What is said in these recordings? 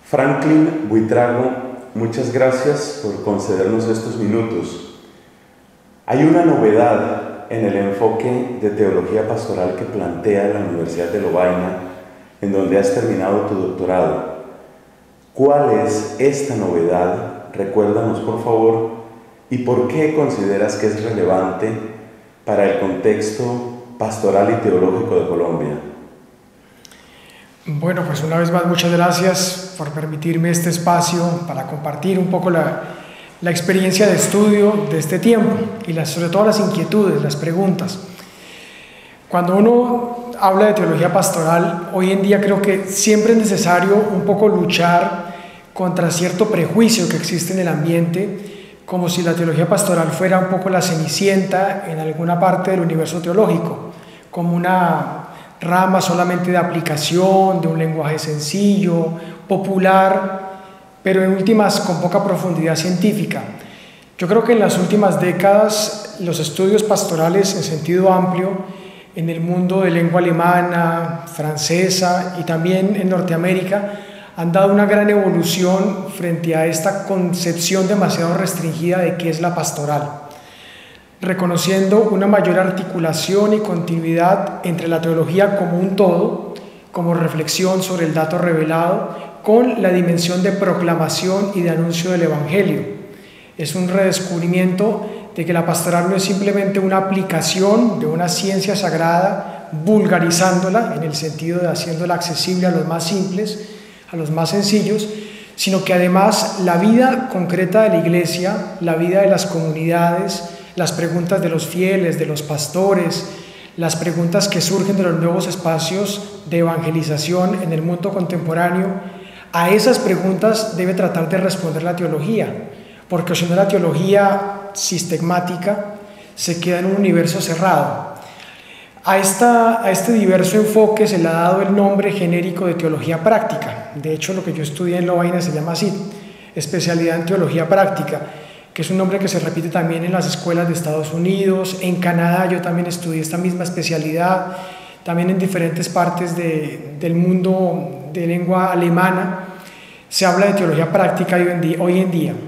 Franklin Buitrago, muchas gracias por concedernos estos minutos. Hay una novedad en el enfoque de teología pastoral que plantea la Universidad de Lovaina, en donde has terminado tu doctorado. ¿Cuál es esta novedad? Recuérdanos, por favor, y por qué consideras que es relevante para el contexto pastoral y teológico de Colombia. Bueno, pues una vez más muchas gracias por permitirme este espacio para compartir un poco la experiencia de estudio de este tiempo y sobre todo las inquietudes, las preguntas. Cuando uno habla de teología pastoral, hoy en día creo que siempre es necesario un poco luchar contra cierto prejuicio que existe en el ambiente, como si la teología pastoral fuera un poco la cenicienta en alguna parte del universo teológico, como una rama solamente de aplicación, de un lenguaje sencillo, popular, pero en últimas con poca profundidad científica. Yo creo que en las últimas décadas los estudios pastorales en sentido amplio en el mundo de lengua alemana, francesa y también en Norteamérica han dado una gran evolución frente a esta concepción demasiado restringida de qué es la pastoral, reconociendo una mayor articulación y continuidad entre la teología como un todo, como reflexión sobre el dato revelado, con la dimensión de proclamación y de anuncio del Evangelio. Es un redescubrimiento de que la pastoral no es simplemente una aplicación de una ciencia sagrada, vulgarizándola en el sentido de haciéndola accesible a los más simples, a los más sencillos, sino que además la vida concreta de la iglesia, la vida de las comunidades, las preguntas de los fieles, de los pastores, las preguntas que surgen de los nuevos espacios de evangelización en el mundo contemporáneo, a esas preguntas debe tratar de responder la teología, porque si no la teología sistemática se queda en un universo cerrado. A este diverso enfoque se le ha dado el nombre genérico de teología práctica. De hecho, lo que yo estudié en Lovaina se llama así, especialidad en teología práctica, que es un nombre que se repite también en las escuelas de Estados Unidos. En Canadá yo también estudié esta misma especialidad, también en diferentes partes del mundo de lengua alemana se habla de teología práctica hoy en día.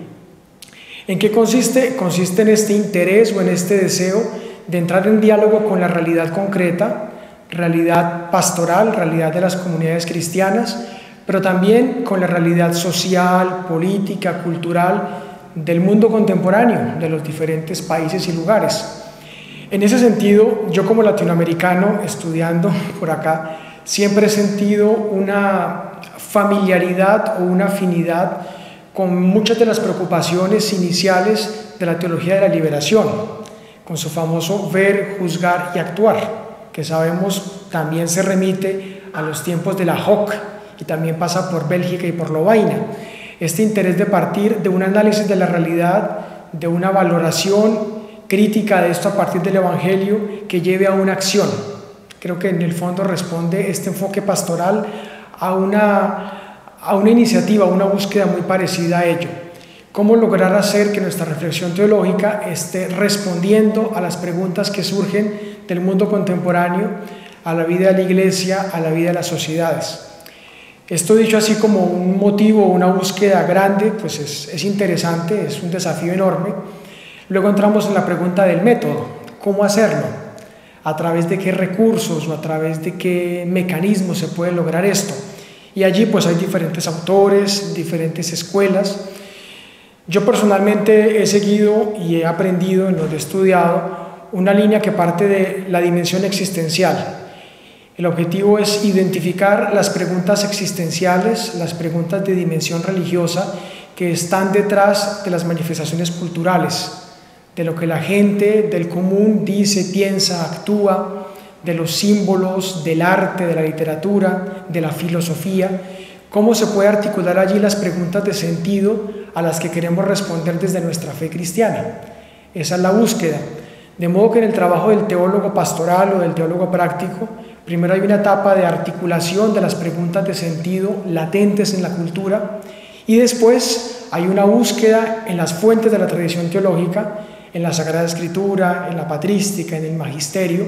¿En qué consiste? Consiste en este interés o en este deseo de entrar en diálogo con la realidad concreta, realidad pastoral, realidad de las comunidades cristianas, pero también con la realidad social, política, cultural del mundo contemporáneo, de los diferentes países y lugares. En ese sentido, yo como latinoamericano, estudiando por acá, siempre he sentido una familiaridad o una afinidad con muchas de las preocupaciones iniciales de la teología de la liberación, con su famoso ver, juzgar y actuar, que sabemos también se remite a los tiempos de la Hoc y también pasa por Bélgica y por Lovaina. Este interés de partir de un análisis de la realidad, de una valoración crítica de esto a partir del Evangelio que lleve a una acción. Creo que en el fondo responde este enfoque pastoral a una iniciativa, a una búsqueda muy parecida a ello. ¿Cómo lograr hacer que nuestra reflexión teológica esté respondiendo a las preguntas que surgen del mundo contemporáneo, a la vida de la iglesia, a la vida de las sociedades? Esto dicho así como un motivo, una búsqueda grande, pues es interesante, es un desafío enorme. Luego entramos en la pregunta del método, ¿cómo hacerlo? ¿A través de qué recursos o a través de qué mecanismos se puede lograr esto? Y allí pues hay diferentes autores, diferentes escuelas. Yo personalmente he seguido y he aprendido en lo que he estudiado una línea que parte de la dimensión existencial. El objetivo es identificar las preguntas existenciales, las preguntas de dimensión religiosa que están detrás de las manifestaciones culturales, de lo que la gente del común dice, piensa, actúa, de los símbolos, del arte, de la literatura, de la filosofía, cómo se puede articular allí las preguntas de sentido a las que queremos responder desde nuestra fe cristiana. Esa es la búsqueda. De modo que en el trabajo del teólogo pastoral o del teólogo práctico, primero hay una etapa de articulación de las preguntas de sentido latentes en la cultura y después hay una búsqueda en las fuentes de la tradición teológica, en la Sagrada Escritura, en la patrística, en el magisterio,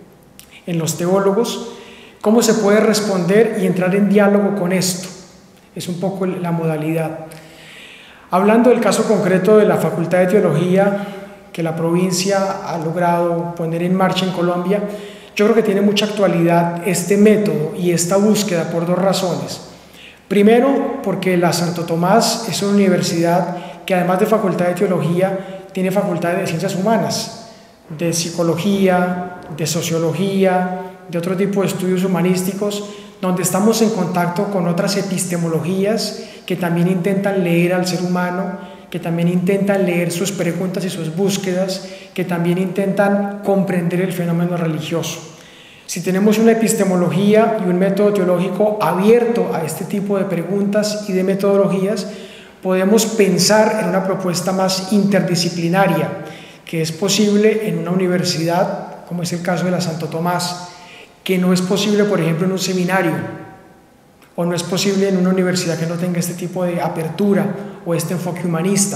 en los teólogos, cómo se puede responder y entrar en diálogo con esto. es un poco la modalidad. Hablando del caso concreto de la Facultad de Teología que la provincia ha logrado poner en marcha en Colombia, yo creo que tiene mucha actualidad este método y esta búsqueda por dos razones. Primero, porque la Santo Tomás es una universidad que además de Facultad de Teología, tiene facultades de Ciencias Humanas, de Psicología, de Sociología, de otro tipo de estudios humanísticos, donde estamos en contacto con otras epistemologías que también intentan leer al ser humano, que también intentan leer sus preguntas y sus búsquedas, que también intentan comprender el fenómeno religioso. Si tenemos una epistemología y un método teológico abierto a este tipo de preguntas y de metodologías, podemos pensar en una propuesta más interdisciplinaria, que es posible en una universidad, como es el caso de la Santo Tomás, que no es posible, por ejemplo, en un seminario, o no es posible en una universidad que no tenga este tipo de apertura o este enfoque humanista.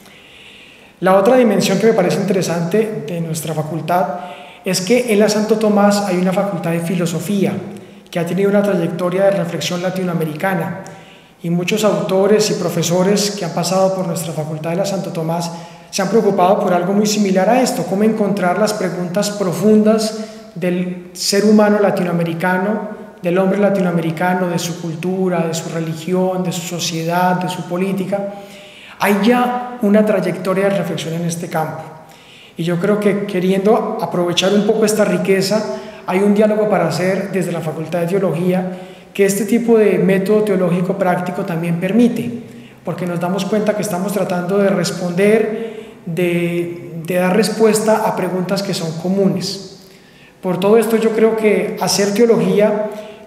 La otra dimensión que me parece interesante de nuestra facultad es que en la Santo Tomás hay una facultad de filosofía que ha tenido una trayectoria de reflexión latinoamericana, y muchos autores y profesores que han pasado por nuestra facultad de la Santo Tomás se han preocupado por algo muy similar a esto: cómo encontrar las preguntas profundas del ser humano latinoamericano, del hombre latinoamericano, de su cultura, de su religión, de su sociedad, de su política. Hay ya una trayectoria de reflexión en este campo, y yo creo que, queriendo aprovechar un poco esta riqueza, hay un diálogo para hacer desde la Facultad de Teología que este tipo de método teológico práctico también permite, porque nos damos cuenta que estamos tratando de responder, de dar respuesta a preguntas que son comunes. Por todo esto, yo creo que hacer teología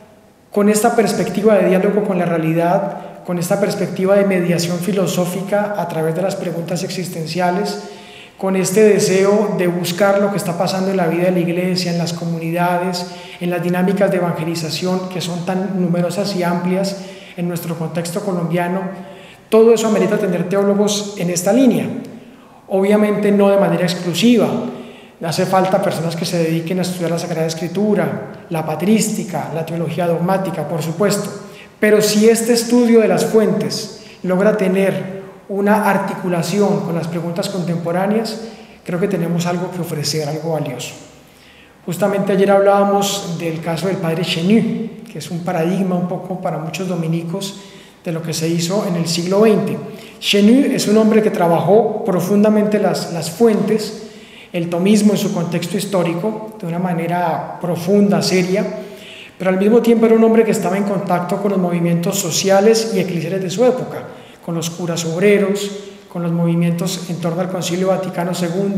con esta perspectiva de diálogo con la realidad, con esta perspectiva de mediación filosófica a través de las preguntas existenciales, con este deseo de buscar lo que está pasando en la vida de la iglesia, en las comunidades, en las dinámicas de evangelización que son tan numerosas y amplias en nuestro contexto colombiano, todo eso amerita tener teólogos en esta línea. Obviamente no de manera exclusiva, hace falta personas que se dediquen a estudiar la Sagrada Escritura, la patrística, la teología dogmática, por supuesto, pero si este estudio de las fuentes logra tener una articulación con las preguntas contemporáneas, creo que tenemos algo que ofrecer, algo valioso. Justamente ayer hablábamos del caso del padre Chenu, que es un paradigma un poco para muchos dominicos de lo que se hizo en el siglo XX. Chenu es un hombre que trabajó profundamente las fuentes, el tomismo en su contexto histórico, de una manera profunda, seria, pero al mismo tiempo era un hombre que estaba en contacto con los movimientos sociales y eclesiales de su época, con los curas obreros, con los movimientos en torno al Concilio Vaticano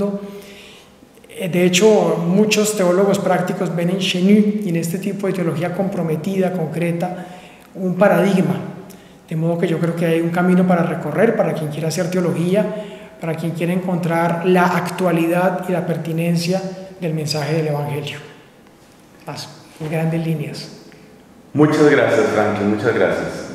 II. De hecho, muchos teólogos prácticos ven en Chenu y en este tipo de teología comprometida, concreta, un paradigma. De modo que yo creo que hay un camino para recorrer para quien quiera hacer teología, para quien quiera encontrar la actualidad y la pertinencia del mensaje del Evangelio. En grandes líneas. Muchas gracias, Franklin, muchas gracias.